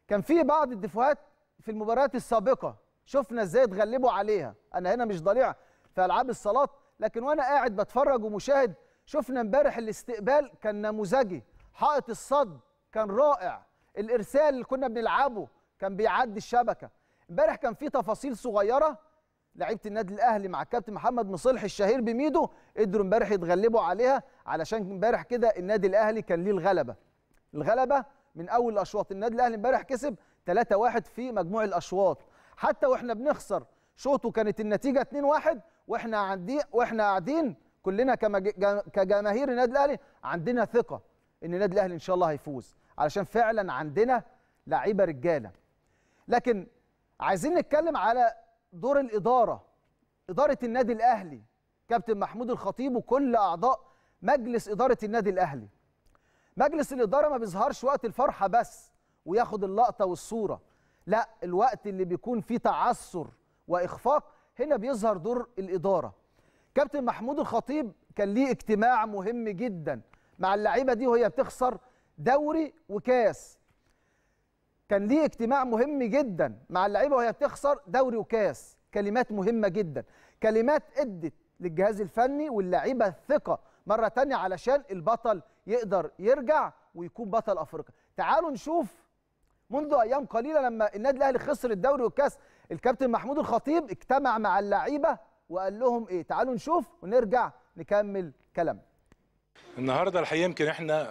كان في بعض الدفوهات في المباريات السابقه شفنا ازاي اتغلبوا عليها. انا هنا مش ضليع في العاب الصالات، لكن وانا قاعد بتفرج ومشاهد شفنا امبارح الاستقبال كان نموذجي، حائط الصد كان رائع، الارسال اللي كنا بنلعبه كان بيعدي الشبكه. امبارح كان في تفاصيل صغيره لعيبه النادي الاهلي مع الكابتن محمد مصلحي الشهير بميدو قدروا امبارح يتغلبوا عليها، علشان امبارح كده النادي الاهلي كان ليه الغلبه من اول الاشواط. النادي الاهلي امبارح كسب 3-1 في مجموع الاشواط، حتى واحنا بنخسر شوط وكانت النتيجه 2-1 واحنا قاعدين كلنا كجماهير النادي الاهلي عندنا ثقه ان النادي الاهلي ان شاء الله هيفوز، علشان فعلا عندنا لعيبه رجاله. لكن عايزين نتكلم على دور إدارة النادي الأهلي، كابتن محمود الخطيب وكل أعضاء مجلس إدارة النادي الأهلي. مجلس الإدارة ما بيظهرش وقت الفرحة بس وياخد اللقطة والصورة، لا، الوقت اللي بيكون فيه تعثر وإخفاق هنا بيظهر دور الإدارة. كابتن محمود الخطيب كان ليه اجتماع مهم جدا مع اللعيبة دي وهي بتخسر دوري وكاس. كان ليه اجتماع مهم جدا مع اللعيبه وهي بتخسر دوري وكاس، كلمات مهمه جدا، كلمات ادت للجهاز الفني واللعيبه الثقه مره ثانيه علشان البطل يقدر يرجع ويكون بطل افريقيا. تعالوا نشوف منذ ايام قليله لما النادي الاهلي خسر الدوري والكاس الكابتن محمود الخطيب اجتمع مع اللعيبه وقال لهم ايه. تعالوا نشوف ونرجع نكمل كلامنا. النهارده الحقيقه يمكن احنا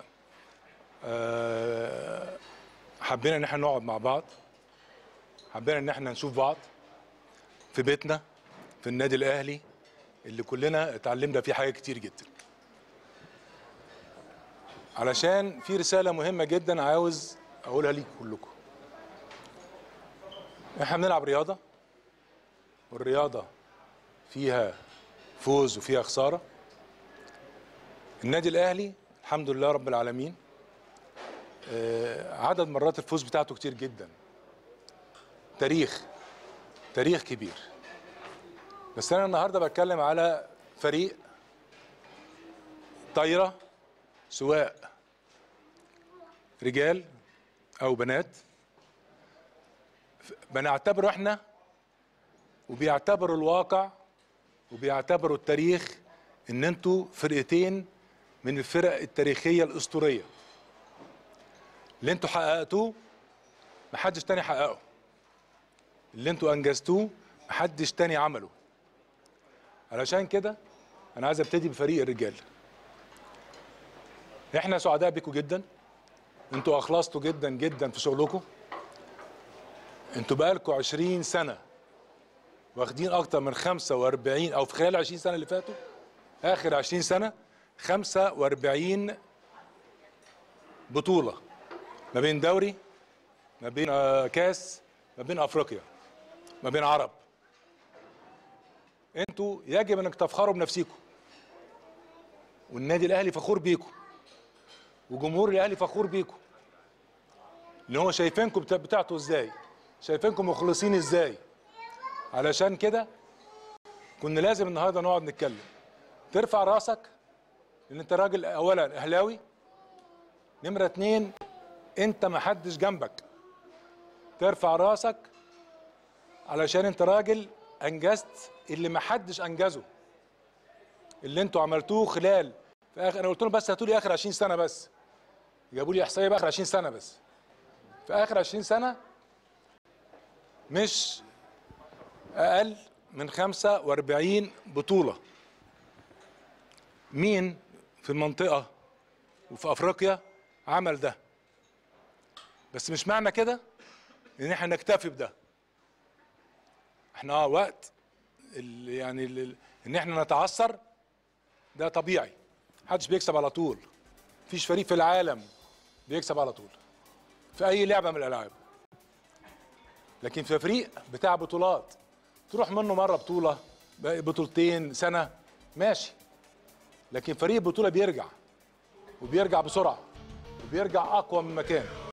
حبينا ان احنا نقعد مع بعض، حبينا ان احنا نشوف بعض في بيتنا في النادي الاهلي اللي كلنا اتعلمنا فيه حاجات كتير جدا، علشان في رساله مهمه جدا عاوز اقولها ليكم كلكم. احنا بنلعب رياضه، والرياضه فيها فوز وفيها خساره. النادي الاهلي الحمد لله رب العالمين عدد مرات الفوز بتاعته كتير جدا، تاريخ كبير. بس انا النهارده بتكلم على فريق طايره، سواء رجال او بنات، بنعتبره احنا وبيعتبروا الواقع وبيعتبروا التاريخ ان انتوا فرقتين من الفرق التاريخيه الاسطوريه. اللي انتوا حققتوه محدش تاني حققه، اللي انتوا انجزتوه محدش تاني عمله. علشان كده انا عايز ابتدي بفريق الرجال. احنا سعداء بيكم جدا، انتوا اخلصتوا جدا جدا في شغلكم. انتوا بقالكم 20 سنه واخدين اكتر من 45 او في خلال 20 سنه اللي فاتوا، اخر 20 سنه 45 بطوله، ما بين دوري، ما بين كاس، ما بين افريقيا، ما بين عرب. انتوا يجب انك تفخروا بنفسيكم، والنادي الاهلي فخور بيكم، وجمهور الاهلي فخور بيكم، ان هو شايفينكم بتاعته ازاي، شايفينكم مخلصين ازاي. علشان كده كنا لازم النهارده نقعد نتكلم. ترفع راسك ان انت راجل اولا اهلاوي، نمره 2 انت ما حدش جنبك. ترفع راسك علشان انت راجل انجزت اللي ما حدش انجزه، اللي انتوا عملتوه خلال في اخر، انا قلت لهم بس هاتوا لي اخر 20 سنه، بس جابوا لي احصائيه باخر 20 سنه، بس في اخر 20 سنه مش اقل من 45 بطوله. مين في المنطقه وفي افريقيا عمل ده؟ بس مش معنى كده ان احنا نكتفي بده. احنا وقت ان احنا نتعثر ده طبيعي، محدش بيكسب على طول، مفيش فريق في العالم بيكسب على طول في اي لعبه من الالعاب. لكن في فريق بتاع بطولات تروح منه مره بطوله، بطولتين سنه، ماشي. لكن فريق بطوله بيرجع، وبيرجع بسرعه، وبيرجع اقوى من مكان.